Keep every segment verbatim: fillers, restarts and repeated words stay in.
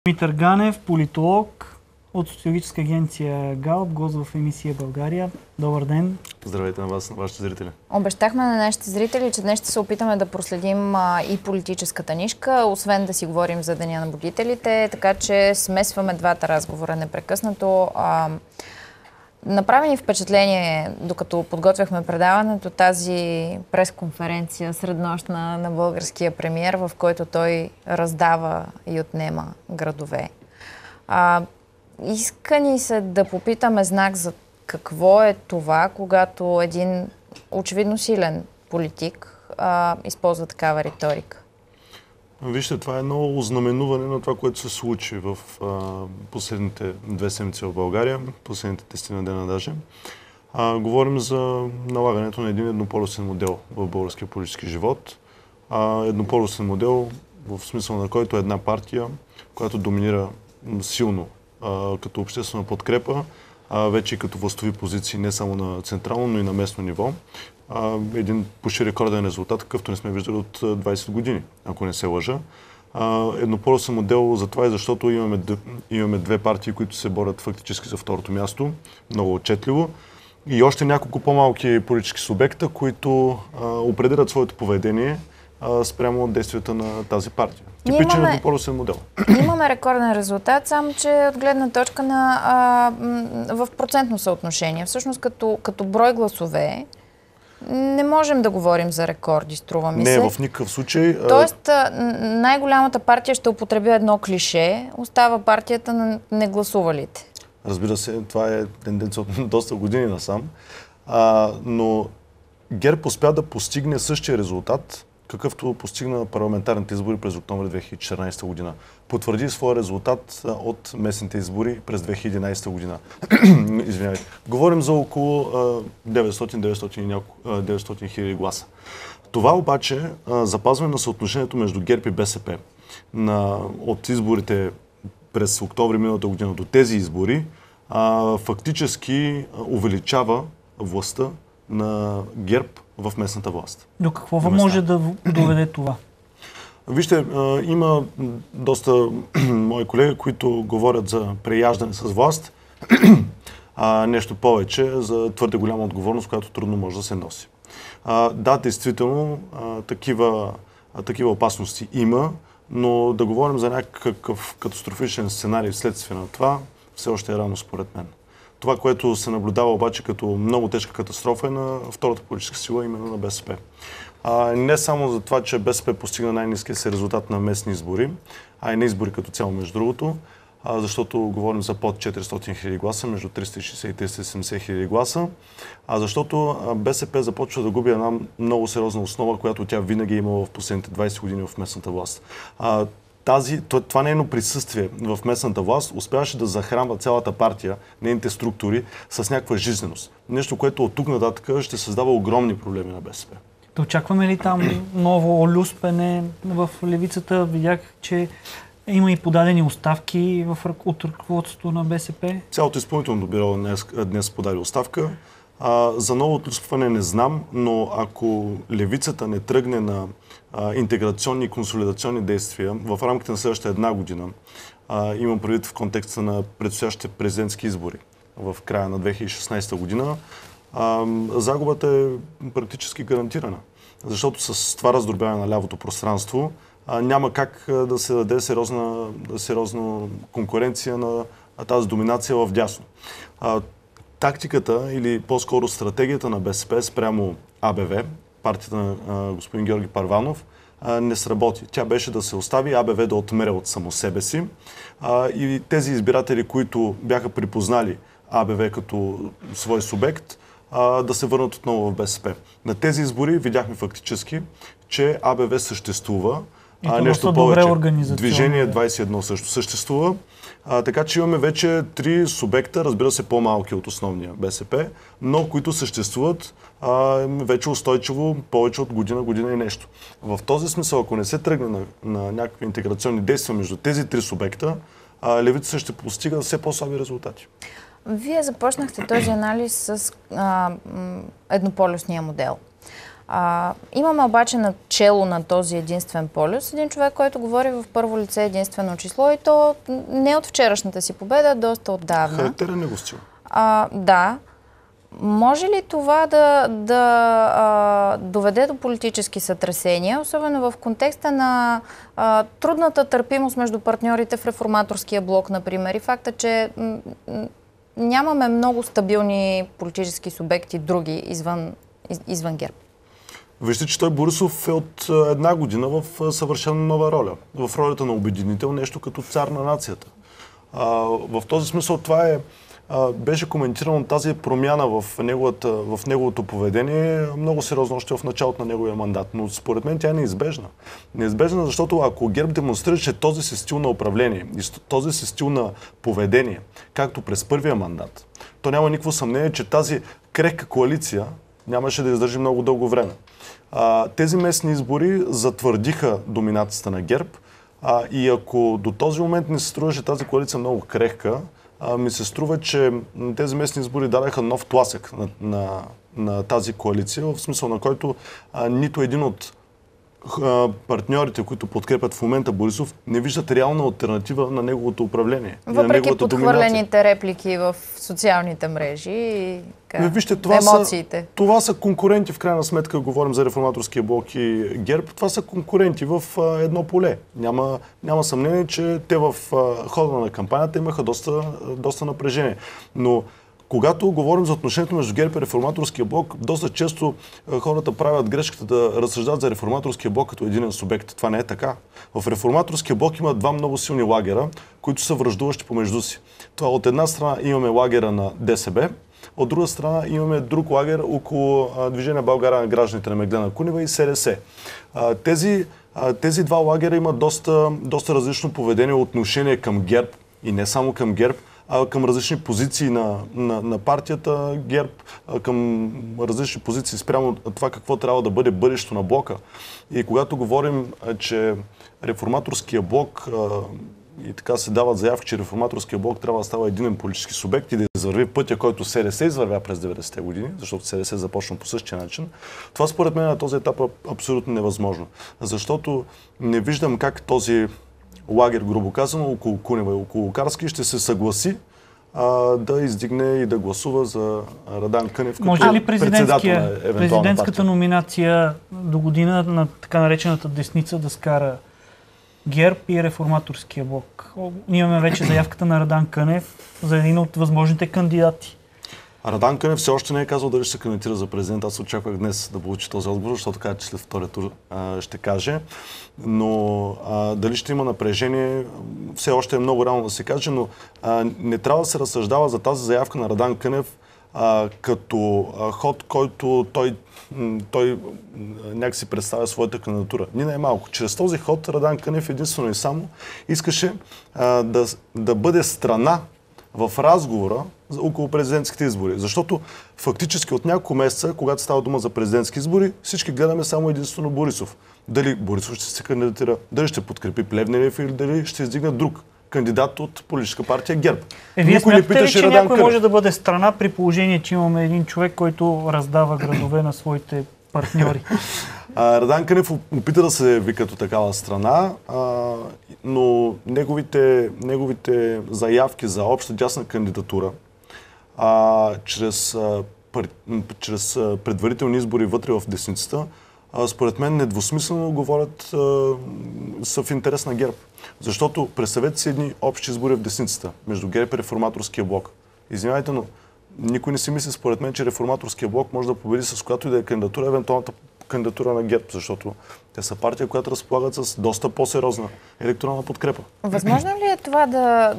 Димитър Ганев, политолог от социологическа агенция ГАЛП, гост в емисия България. Добър ден! Здравейте на вас, на вашите зрители. Обещахме на нашите зрители, че днес ще се опитаме да проследим а, и политическата нишка, освен да си говорим за Деня на будителите, така че смесваме двата разговора непрекъснато. А, направи ни впечатление, докато подготвяхме предаването, тази пресконференция среднощна на българския премиер, в който той раздава и отнема градове. А, иска ни се да попитаме знак за какво е това, когато един очевидно силен политик а, използва такава риторика? Вижте, това е едно ознаменуване на това, което се случи в а, последните две седмици в България, последните десетина дена даже. А, говорим за налагането на един еднополюсен модел в българския политически живот. А, еднополюсен модел, в смисъл на който една партия, която доминира силно а, като обществена подкрепа, а, вече и като властови позиции не само на централно, но и на местно ниво. А, един почти рекорден резултат, какъвто не сме виждали от двайсет години, ако не се лъжа. А, еднополюсен модел за това е защото имаме, имаме две партии, които се борят фактически за второто място, много отчетливо, и още няколко по-малки политически субекта, които а, определят своето поведение а, спрямо от действията на тази партия. Типичен имаме, еднополюсен модел. Имаме рекорден резултат, само че от гледна точка на а, в процентно съотношение. Всъщност като, като брой гласове не можем да говорим за рекорди, струва ми се. Не, в никакъв случай. Тоест, най-голямата партия ще употребя едно клише, остава партията на негласувалите. Разбира се, това е тенденция от доста години насам. А, но ГЕРБ успя да постигне същия резултат, какъвто постигна парламентарните избори през октомври две хиляди и четиринайсета година. Потвърди своя резултат от местните избори през две хиляди и единайсета година. Извинявайте. Говорим за около деветстотин хиляди гласа. Това обаче, запазване на съотношението между ГЕРБ и БСП на, от изборите през октомври миналата година до тези избори, а, фактически увеличава властта на ГЕРБ в местната власт. До какво може да доведе това? Вижте, има доста мои колеги, които говорят за преяждане с власт, а нещо повече за твърде голяма отговорност, която трудно може да се носи. А, да, действително, а, такива, а, такива опасности има, но да говорим за някакъв катастрофичен сценарий вследствие на това, все още е рано според мен. Това, което се наблюдава обаче като много тежка катастрофа е на втората политическа сила, именно на БСП. А, не само за това, че БСП постигна най-ниския си резултат на местни избори, а и на избори като цяло между другото, а, защото говорим за под четиристотин хиляди гласа, между триста и шейсет и триста и седемдесет хиляди гласа, а защото БСП започва да губи една много сериозна основа, която тя винаги е имала в последните двайсет години в местната власт. А, Тази, това нейно присъствие в местната власт успяваше да захранва цялата партия, нейните структури с някаква жизненост. Нещо, което от тук нататък ще създава огромни проблеми на БСП. Да очакваме ли там ново люспене в левицата? Видях, че има и подадени оставки в, от ръководството на БСП. Цялото изпълнително бюро днес, днес подаде оставка. А, за ново отluспване не знам, но ако левицата не тръгне на а, интеграционни и консолидационни действия в рамките на следващата една година, а, имам предвид в контекста на предстоящите президентски избори в края на две хиляди и шестнайсета година, а, загубата е практически гарантирана. Защото с това раздробяване на лявото пространство а, няма как а, да се даде сериозна, сериозна конкуренция на а, тази доминация в дясно. А, Тактиката или по-скоро стратегията на БСП спрямо А Б В, партията на а, господин Георги Първанов, а, не сработи. Тя беше да се остави А Б В да отмеря от само себе си а, и тези избиратели, които бяха припознали А Б В като свой субект, а, да се върнат отново в БСП. На тези избори видяхме фактически, че А Б В съществува. И а, нещо повече. Движение двайсет и едно също съществува. А, така че имаме вече три субекта, разбира се по-малки от основния БСП, но които съществуват а, вече устойчиво повече от година, година и нещо. В този смисъл, ако не се тръгне на, на някакви интеграционни действия между тези три субекта, а, левицата ще постига все по-слаби резултати. Вие започнахте този анализ с а, еднополюсния модел. А, имаме обаче начело на този единствен полюс един човек, който говори в първо лице единствено число и то не от вчерашната си победа, а доста отдавна. Характерен него стил. А, да. Може ли това да, да а, доведе до политически сътресения, особено в контекста на а, трудната търпимост между партньорите в реформаторския блок, например, и факта, че м- м- нямаме много стабилни политически субекти други извън, из, извън ГЕРБ? Вижте, че той Борисов е от една година в съвършено нова роля. В ролята на обединител, нещо като цар на нацията. А, в този смисъл това е беше коментирано тази промяна в, неговата, в неговото поведение много сериозно още в началото на неговия мандат. Но според мен тя е неизбежна. Неизбежна, защото ако ГЕРБ демонстрираше този си стил на управление и този си стил на поведение, както през първия мандат, то няма никакво съмнение, че тази крехка коалиция нямаше да издържи много дълго време. А, тези местни избори затвърдиха доминацията на ГЕРБ а, и ако до този момент не се струваше тази коалиция много крехка, А, ми се струва, че тези местни избори дадаха нов тласък на, на, на тази коалиция, в смисъл на който а, нито един от а, партньорите, които подкрепят в момента Борисов, не виждат реална алтернатива на неговото управление. Въпреки подхвърлените реплики в социалните мрежи и ка, вижте, това емоциите. Са, това са конкуренти, в крайна сметка, говорим за реформаторския блок и ГЕРБ, това са конкуренти в а, едно поле. Няма, няма съмнение, че те в а, хода на кампанията имаха доста, доста напрежение. Но когато говорим за отношението между ГЕРБ и реформаторския блок, доста често а, хората правят грешката да разсъждат за реформаторския блок като единен субект. Това не е така. В реформаторския блок има два много силни лагера, които са враждуващи помежду си. Това от една страна имаме лагера на ДСБ, от друга страна имаме друг лагер около а, Движение България на гражданите на Меглена Кунева и СДС. А, тези, а, тези два лагера имат доста, доста различно поведение, отношение към ГЕРБ и не само към ГЕРБ, а към различни позиции на, на, на партията ГЕРБ, а към различни позиции спрямо това какво трябва да бъде бъдещето на блока. И когато говорим, а, че реформаторския блок а, и така се дават заявки, че реформаторския блок трябва да става единен политически субект и да извърви пътя, който СДС извървя през деветдесетте години, защото СДС започна по същия начин. Това според мен на този етап е абсолютно невъзможно. Защото не виждам как този лагер, грубо казано, около Кунева и около Карски ще се съгласи а, да издигне и да гласува за Радан Кънев като може ли председател на евентуална президентската партия? номинация до година на така наречената десница да скара ГЕРБ и реформаторския блок? Ние имаме вече заявката на Радан Кънев за един от възможните кандидати. Радан Кънев все още не е казал дали ще се кандидатира за президент. Аз очаквах днес да получи този отговор, защото каза, че след втория тур а, ще каже. Но а, дали ще има напрежение, все още е много рано да се каже, но а, не трябва да се разсъждава за тази заявка на Радан Кънев а, като а, ход, който той, той някакси представя своята кандидатура. Ни най-малко. Чрез този ход Радан Кънев единствено и само искаше а, да, да бъде страна в разговора около президентските избори. Защото фактически от няколко месеца, когато става дума за президентски избори, всички гледаме само единствено Борисов. Дали Борисов ще се кандидатира, дали ще подкрепи Плевнелиев или дали ще издигне друг кандидат от политическа партия ГЕРБ. Е, вие Никой смятате ли, че Радан някой Кънев. може да бъде страна при положение, че имаме един човек, който раздава градове на своите партньори? А, Радан Кънев опита да се ви като такава страна, а, но неговите, неговите заявки за обща дясна кандидатура а, чрез, а, пар, чрез а, предварителни избори вътре в десницата, а, според мен недвусмислено говорят а, са в интерес на ГЕРБ. Защото представете си едни общи избори в десницата между ГЕРБ и реформаторския блок. Извинявайте, но никой не си мисли според мен, че реформаторския блок може да победи с която и да е кандидатура, евентуалната кандидатура на ГЕРБ, защото те са партия, която разполагат с доста по-сериозна електорална подкрепа. Възможно ли е това да,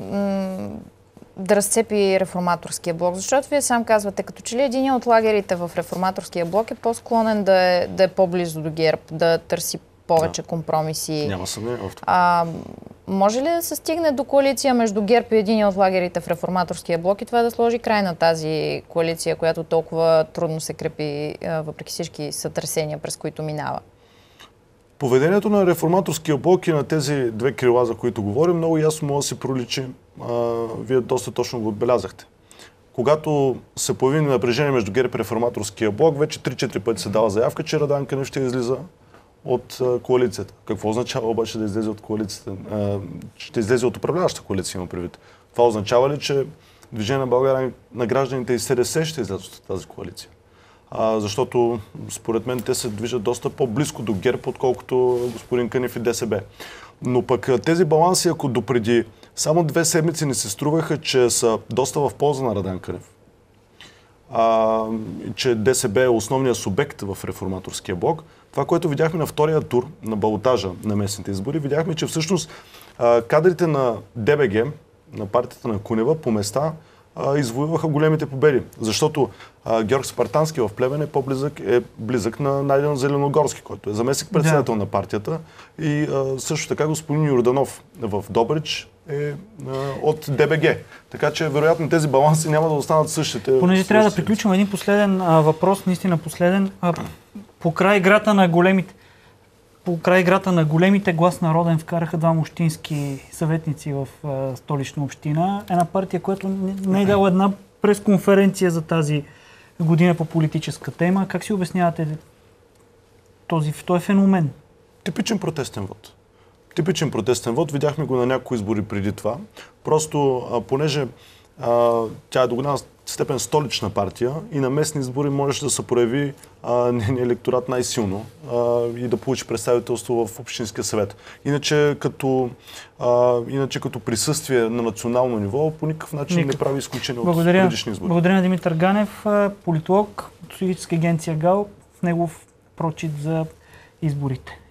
да разцепи реформаторския блок? Защото вие сам казвате, като че ли един от лагерите в реформаторския блок е по-склонен да е, да е по-близо до ГЕРБ, да търси повече да. компромиси. Няма съмнение в това. А, може ли да се стигне до коалиция между ГЕРБ и един от лагерите в реформаторския блок и това да сложи край на тази коалиция, която толкова трудно се крепи, въпреки всички сътресения, през които минава? Поведението на реформаторския блок и на тези две крила, за които говорим, много ясно може да се проличи. А, вие доста точно го отбелязахте. когато се появи напрежение между ГЕРБ и Реформаторския блок, вече три-четири пъти се дава заявка, че Радан Кънев ще излиза от а, коалицията. Какво означава обаче да излезе от коалицията? А, ще излезе от управляваща коалиция, има предвид. Това означава ли, че Движение на България на гражданите и СДС ще излязат от тази коалиция? А, защото според мен те се движат доста по-близко до ГЕРБ, отколкото господин Кънев и ДСБ. Но пък тези баланси, ако допреди само две седмици не се струваха, че са доста в полза на Радан Кънев, а, че ДСБ е основният субект в Реформаторския блок, това, което видяхме на втория тур на балотажа на местните избори, видяхме, че всъщност а, кадрите на ДБГ, на партията на Кунева, по места а, извоюваха големите победи. Защото а, Георг Спартански в Плевен е по-близък е близък на Найден Зеленогорски, който е заместник председател да. на партията. И а, също така господин Йорданов в Добрич е а, от ДБГ. Така че, вероятно, тези баланси няма да останат същите. Понеже трябва да приключим един последен а, въпрос, наистина последен. А, по край играта на големите По край играта на големите Глас народен вкараха два общински съветници в а, Столична община. Една партия, която не е дала една пресконференция за тази година по политическа тема. Как си обяснявате този, този феномен? Типичен протестен вод. Типичен протестен вод. Видяхме го на някои избори преди това. Просто, а, понеже а, тя е до голяма степен столична партия и на местни избори можеше да се прояви нейния електорат най-силно а, и да получи представителство в Общинския съвет. Иначе като, а, иначе като присъствие на национално ниво по никакъв начин Никак. не прави изключение от предишни избори. Благодаря на Димитър Ганев, политолог от стратегическа агенция ГАО, в негов прочит за изборите.